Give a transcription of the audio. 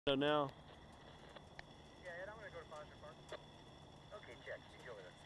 Now. Yeah, Ed, I'm gonna go to Foster Park. Okay, check. See you over there.